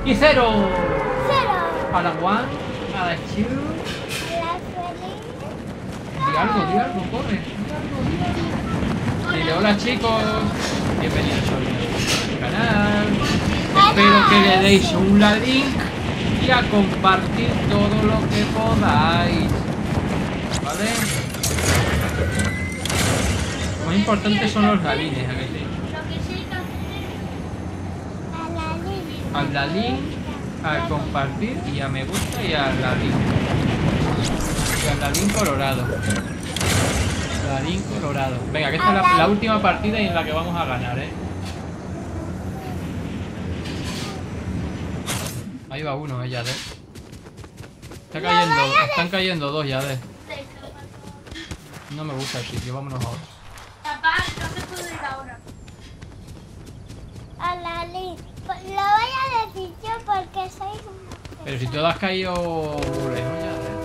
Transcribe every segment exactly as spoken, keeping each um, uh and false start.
Y cero. Cero. A la one, a la two. A la feliz. Di algo, di algo, corre. Di algo, di algo. Dile hola chicos. Bienvenidos al canal. Espero que le deis un like y a compartir todo lo que podáis. ¿Vale? Lo más importante son los lalines, ¿a que sí? Al lalín, al compartir y a me gusta y al lalín. Y al lalín colorado. Lalín colorado. Venga, que esta es la, la última partida y en la que vamos a ganar, ¿eh? Ahí va uno, eh, Yader. Está cayendo, están cayendo dos, Yader. No me gusta el sitio, vámonos ahora. Papá, no me puedo ir ahora. A la li... Lo voy a decir yo porque soy un... Pero si tú has caído lejos, Yader.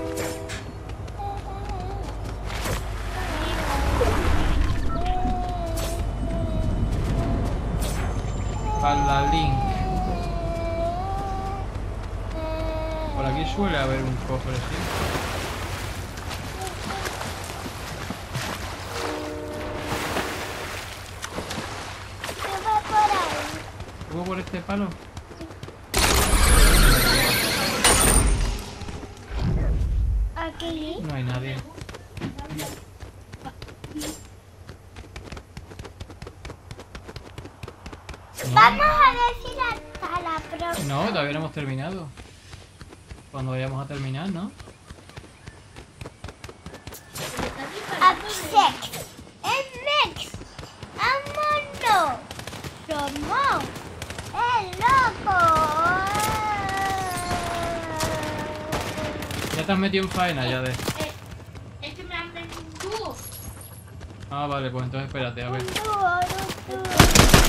Para la link. Por aquí suele haber un cofre, ¿sí? Sube por ahí. ¿Subo por este palo? Aquí. No hay nadie. No, Vamos a decir hasta la próxima. no, todavía no hemos terminado. Cuando vayamos a terminar, ¿no? Upset. Es next. ¡Vámonos! Somos el loco. Ya te has metido en faena, ya de. Eh, es que me han metido un dúo. Ah, vale, pues entonces espérate, a ver. Un dúo, un dúo.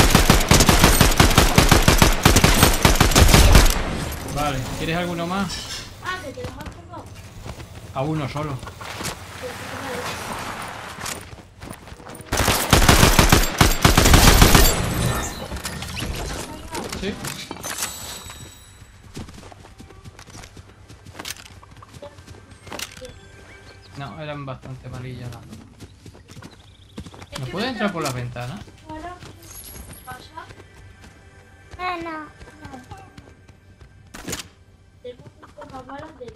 Vale, ¿quieres alguno más? Ah, que te lo has tomado. A uno solo. Sí. No, eran bastante malillas las dos. ¿No puede entrar por las ventanas? Ahora, pasa. No, no. Tengo un poco balas de...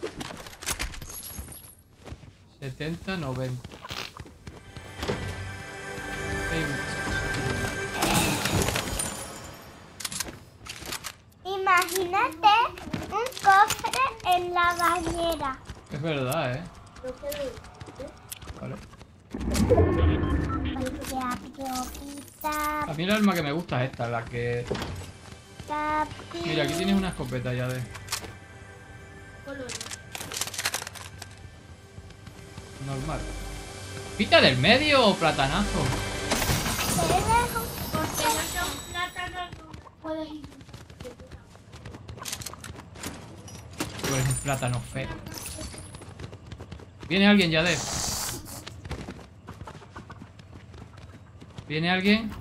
setenta, noventa. Imagínate un cofre en la bañera. Es verdad, ¿eh? No quiero... Vale. Pita, A mí el arma que me gusta es esta, la que... pita, Mira, aquí tienes una escopeta ya de... color. normal. ¿Pita del medio o platanazo? Porque no son plátanos, no puedes ir. Tú eres un plátano feo. ¿Viene alguien, Yader? ¿Viene alguien?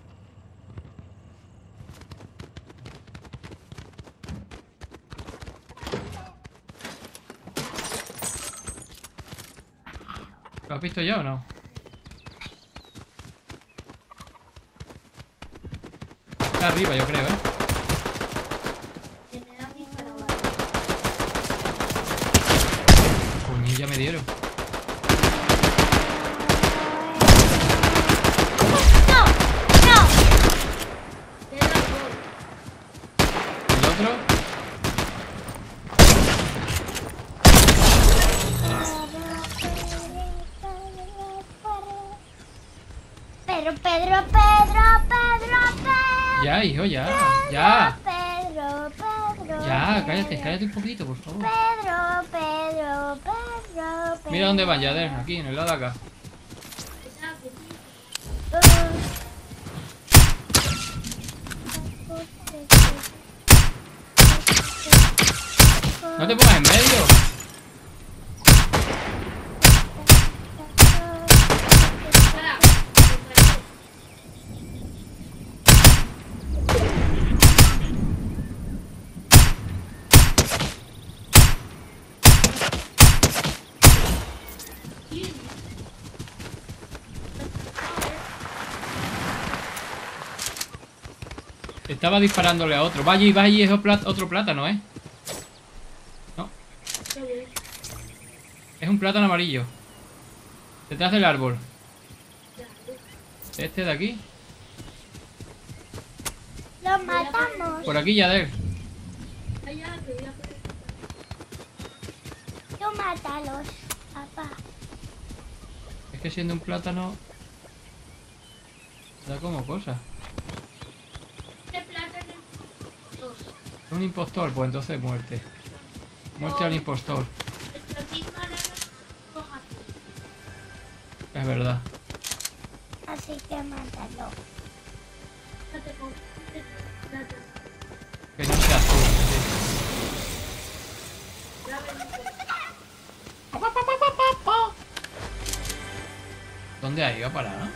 ¿Lo has visto ya o no? Está arriba, yo creo, ¿eh? Que me da miedo para abajo. Coño, ya me dieron. No, no. Te da gol. ¿El otro? Pedro, Pedro, Pedro, Pedro, Pedro. Ya, hijo, ya. Ya. Pedro, Pedro. Ya, cállate, cállate un poquito, por favor. Pedro, Pedro, Pedro, Pedro. Mira dónde van, Yader. Aquí, en el lado de acá. No te pongas en medio. Estaba disparándole a otro. Vaya y vaya, es otro plátano, ¿eh? No. Es un plátano amarillo. Detrás del árbol. Este de aquí. Lo matamos. Por aquí, Yader. Tú mátalos, papá. Es que siendo un plátano da como cosa. Es un impostor, pues entonces muerte. Muerte al impostor. Es verdad. Así que mátalo. Que no sea azul. ¿Dónde ha ido a parar?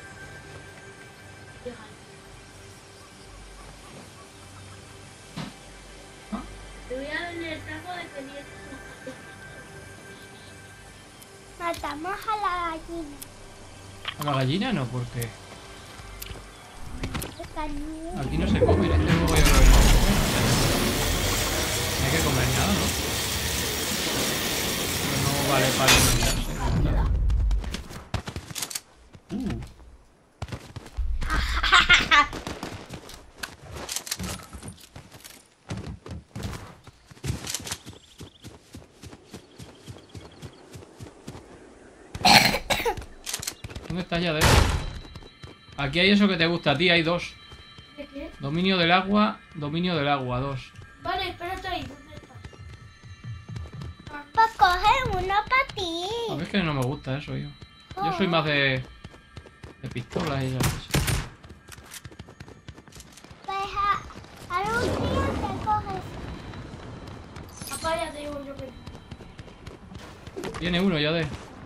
Matamos a la gallina. ¿A la gallina no? Porque Cariño. aquí no se come. Este luego voy a comer. No hay que comer nada, ¿no? Pero no vale para alimentarse. Uh. ¿Dónde estás, ya? Aquí hay eso que te gusta a ti, hay dos. ¿De qué? Dominio del agua, dominio del agua, dos. Vale, espérate ahí. ¿Dónde está? Pues coge uno para ti. A ver, es que no me gusta eso, yo. Yo soy más de... de pistolas y esas cosas. Pues a, al último te coges. Papá, ya te digo yo que... Viene uno, ya de.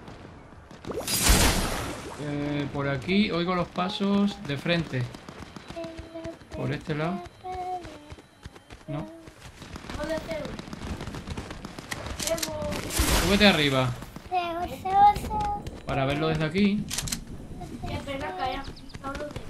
Eh, por aquí oigo los pasos de frente. Por este lado. No. ¿Dónde tengo? Tengo... Súbete arriba. Seo, seo, seo. Para verlo desde aquí. Qué pena que haya quitado de...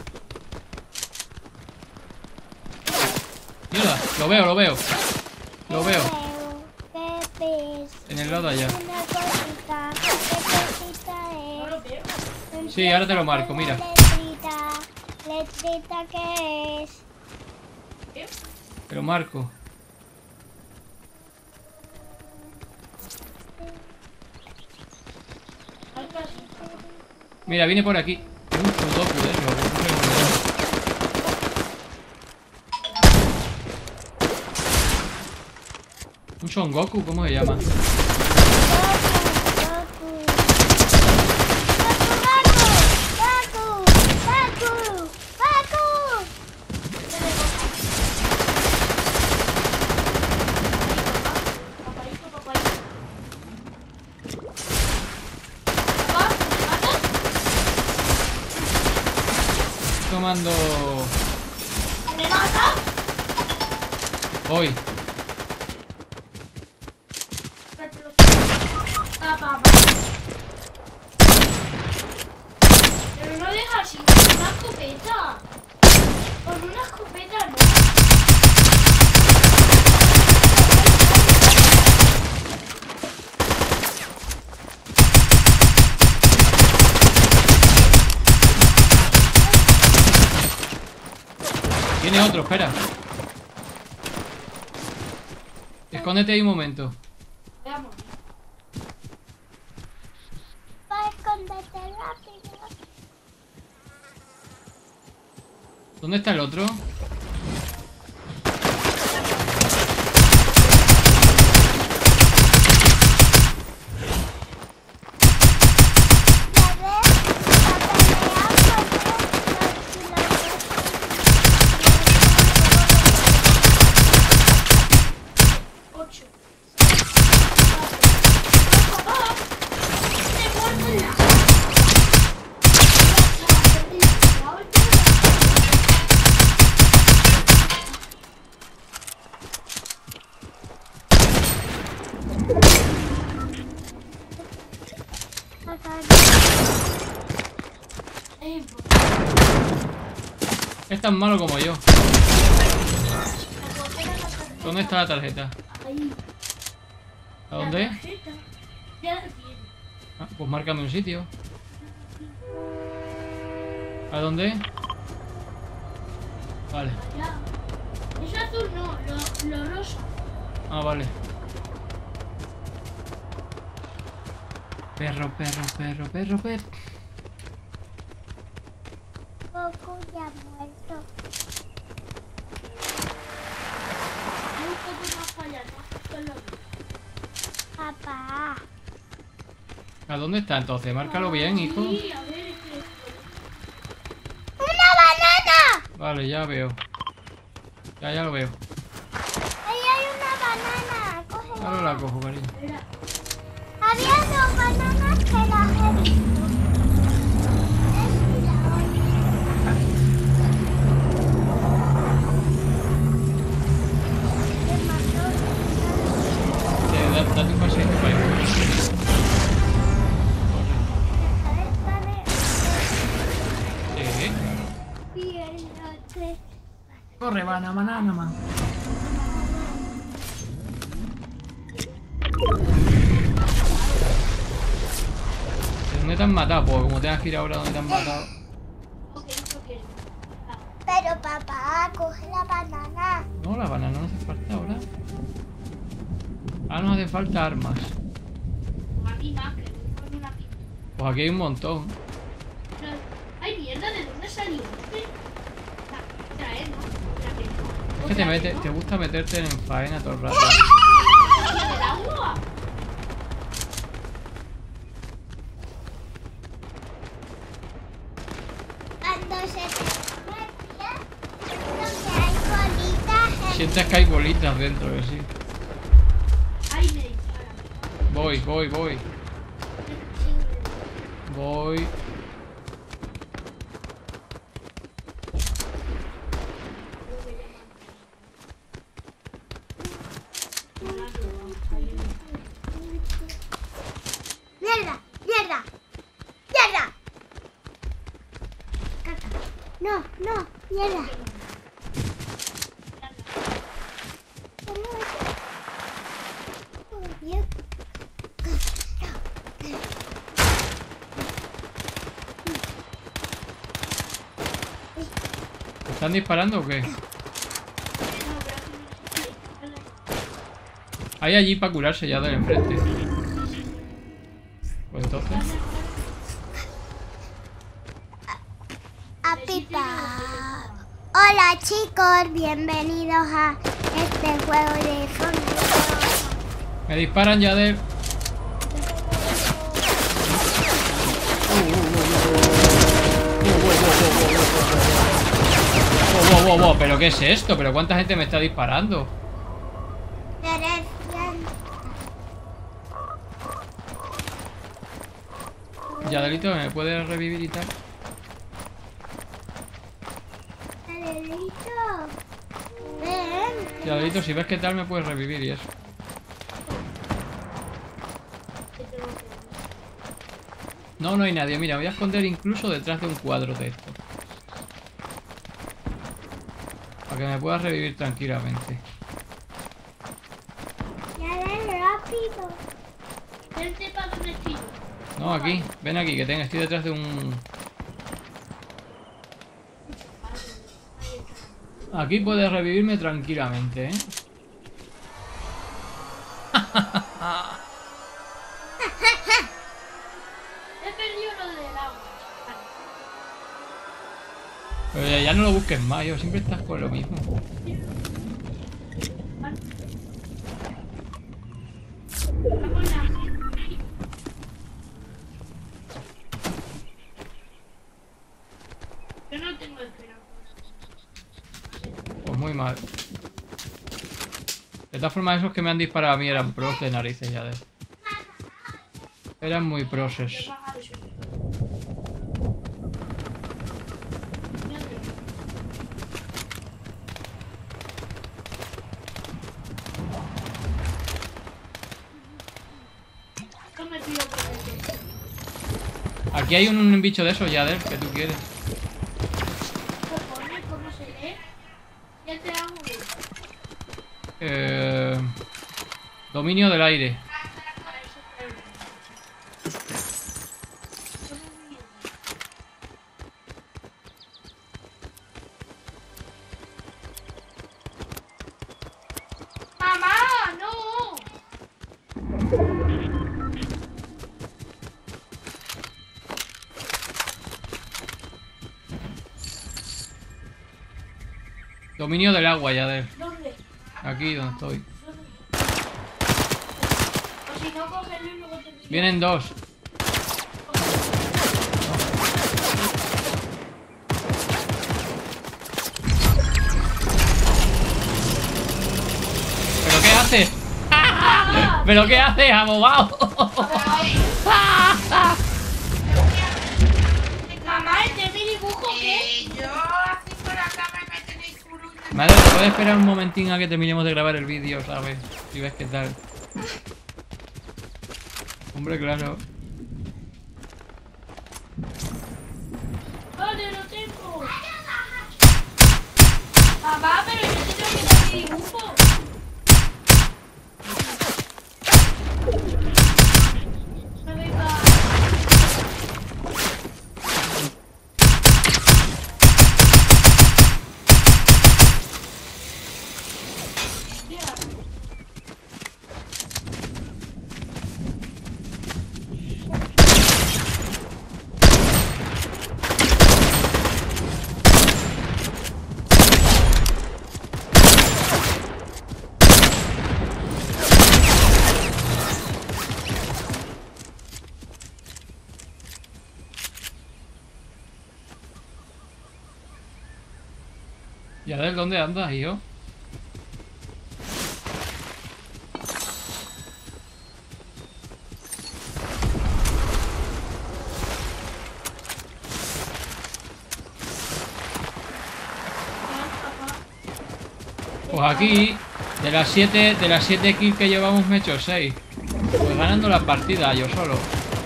Mierda, lo veo, lo veo. Lo veo. ¿Qué ves? En el lado de allá. Una cosita. ¿Qué cosita No es? lo veo. Sí, ahora te lo marco, mira. Letrita. Letrita, ¿qué es? ¿Qué? Te lo marco. Hay casi. Mira, viene por aquí. Un Sudoku de eso. Un Son Goku, ¿cómo se llama? Goku, Goku. Goku, Goku, Goku. Papaito, papaito. Papá, ¿me matas? Tomando... ¿Me matas? Hoy. Ah, papá. Pero no deja así, con una escopeta. Con una escopeta no. Tiene otro, espera. Escóndete ahí un momento. Veamos. Va a esconderte rápido. ¿Dónde está el otro? Ya ves, la pelea Ocho. Papá, te muerto en la... Es tan malo como yo. ¿Dónde está la tarjeta? Ahí. ¿A dónde? La tarjeta. Ya la tiene. Ah, pues márcame un sitio. ¿A dónde? Vale. Ya. Eso azul no, lo, lo rosa. Ah, vale. Perro, perro, perro, perro, perro. Goku ya muerto. Hay un poco más para allá, ¿no? Solo. Papá. ¿A dónde está entonces? Márcalo bien, hijo. Sí, a ver, es que... ¡Una banana! Vale, ya veo. Ya, ya lo veo. Ahí hay una banana. Cógela. Ahora la cojo, cariño. Espera. Había dos bananas que las he visto. Es la otra. ¿Qué mató? Sí, da- date un paseo para allá. Sí. Y el otro. Corre, banana, banana, man. ¿Dónde te han matado? Pues como tengas que ir ahora donde te han matado. Ok, no quiero. Ah, Pero papá, coge la banana. No, la banana no hace falta ahora. Ahora nos hace falta armas. a mí más, que me pone una pipa. Pues aquí hay un montón. Pero, ay, mierda, ¿de dónde salió este? Ah, traer, ¿no? Otra vez, ¿no? Es que te, Otra vez, mete, ¿no? te gusta meterte en faena todo el rato. ¿La del agua? Cuando se te muerde, donde hay bolitas. en- Sientes que hay bolitas dentro, que sí. Ay, me dispara. Voy, voy, voy. Voy. ¡Mierda! ¡Mierda! ¡Mierda! Caca. No, no, mierda. Oh, Dios. ¿Te están disparando o qué? Hay allí para curarse ya del enfrente. Pues entonces. A pipa. Hola chicos, bienvenidos a este juego de zombies. Me disparan ya de. Wow, wow, wow, wow, ¿pero qué es esto? ¿Pero cuánta gente me está disparando? Ya, Delito, ¿me puedes revivir y tal? Adelito, ven. Ya, Delito, si ves qué tal me puedes revivir y eso. No, no hay nadie. Mira, me voy a esconder incluso detrás de un cuadro de esto. Para que me puedas revivir tranquilamente. Ya ven rápido. Vente para donde estoy. No, aquí. Ven aquí, que tengo, estoy detrás de un... Aquí puedes revivirme tranquilamente, ¿eh? He perdido lo del agua. Pero ya, ya no lo busques más, yo siempre estás con lo mismo. Vamos a... Yo no tengo esperanza. Pues muy mal. De todas formas, esos que me han disparado a mí eran pros de narices ya de... Eran muy proses. Aquí hay un, un bicho de esos, Yader, que tú quieres. Cojones, ¿cómo se lee? Ya te hago. Eh, dominio del aire. ¡Mamá! ¡No! Dominio del agua, Yadel. ¿Dónde? Aquí donde estoy. ¿Dónde? O si no, cógelo y luego te pillo. Vienen dos. ¿Pero qué haces? ¡Ah! ¿Pero qué haces, abogado? Mamá, ¿este mi dibujo qué? Eh, yo haciendo la cama y me tenéis furula. Madre, ¿te puedes esperar un momentín a que terminemos de grabar el vídeo, sabes? Si ves qué tal. Hombre, claro. Vale, lo tengo. Mamá, pero yo te tengo que dar mi dibujo. No venga. Mira. Yadel, ¿dónde andas, hijo? Pues aquí, de las siete, de las siete kills que llevamos me he hecho seis. Pues ganando la partida yo solo.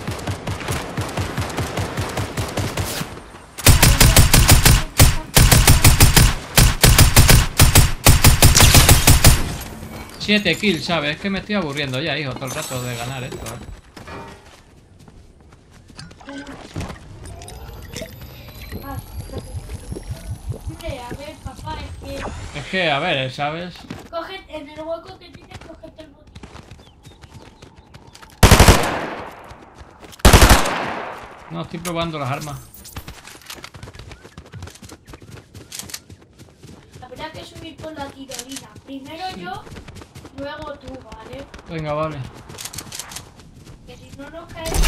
siete kills, ¿sabes? Es que me estoy aburriendo ya, hijo, todo el rato de ganar esto. Hombre, a ver, papá, es que Es que, a ver, ¿sabes? coge en el hueco que tienes, cógete el botín. No, estoy probando las armas. Habrá que subir con la tirolina. Primero yo, luego tú, ¿vale? Venga, vale. Que si no nos caemos.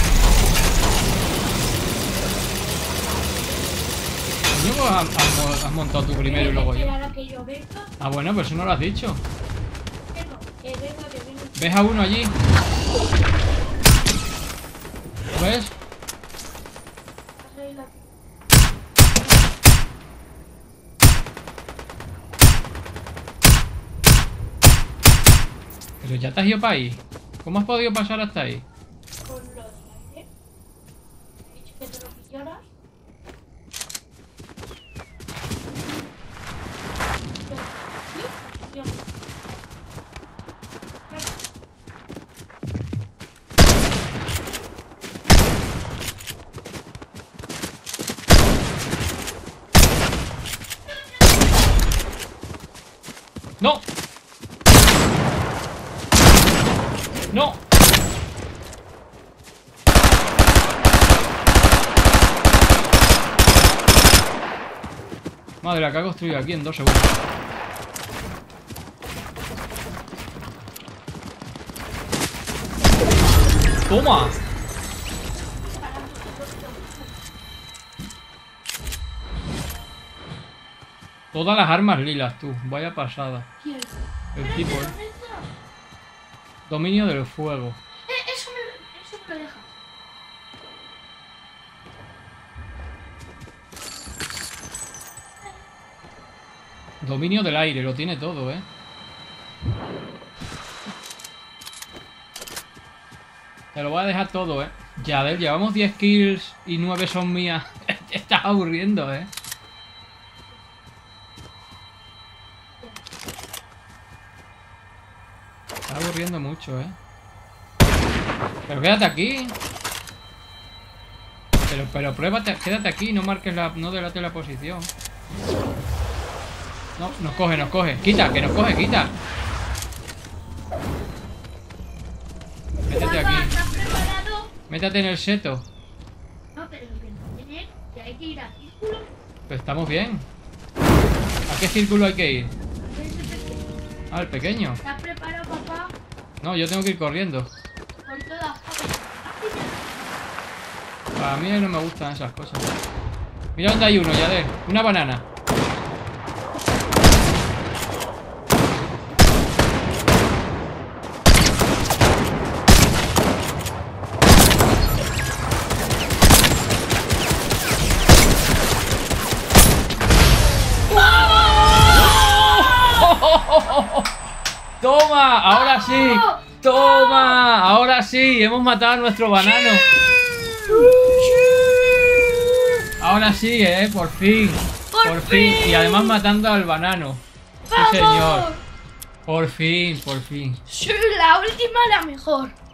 ¿Cómo has, has- has montado tú primero y luego yo? Esperar a que yo venga. Ah, bueno, pero eso no lo has dicho. Que no, que venga, que venga. ¿Ves a uno allí? ¿Lo ves? Pasa ahí la- Pero ya te has ido para ahí. ¿Cómo has podido pasar hasta ahí? con los aire. He dicho que te lo pillaras. Yo- yo- ¡No! ¡No! Madre, la que ha construido aquí en dos segundos. ¡Toma! Todas las armas lilas, tú. Vaya pasada. ¿Quién? El tipo, ¿Dónde eh. está? Dominio del fuego. Eh, eso me, eso me lo deja. Dominio del aire, lo tiene todo, ¿eh? Te lo voy a dejar todo, ¿eh? Ya, ver, llevamos diez kills y nueve son mías. Te estás aburriendo, ¿eh? está aburriendo mucho, ¿eh? Pero quédate aquí. Pero, pero pruébate, quédate aquí, no marques la, no delates la posición. No, nos coge, nos coge. Quita, que nos coge, quita. Métete Papá, aquí. ¿estás preparado? Métete en el seto. No, pero lo que no tiene que hay que ir a círculo. Pues estamos bien. ¿A qué círculo hay que ir? Ah, el pequeño. ¿Estás preparado, papá? No, yo tengo que ir corriendo. Por todas partes. A mí no me gustan esas cosas. Mira dónde hay uno, Yader. Una banana. ¡Toma! ¡Ahora sí! ¡Toma! ¡Ahora sí! Hemos matado a nuestro banano. Ahora sí, eh, por fin. Por Por fin. fin. Y además matando al banano. Sí, ¡Vamos! señor. Por fin, por fin. Sí, la última, la mejor.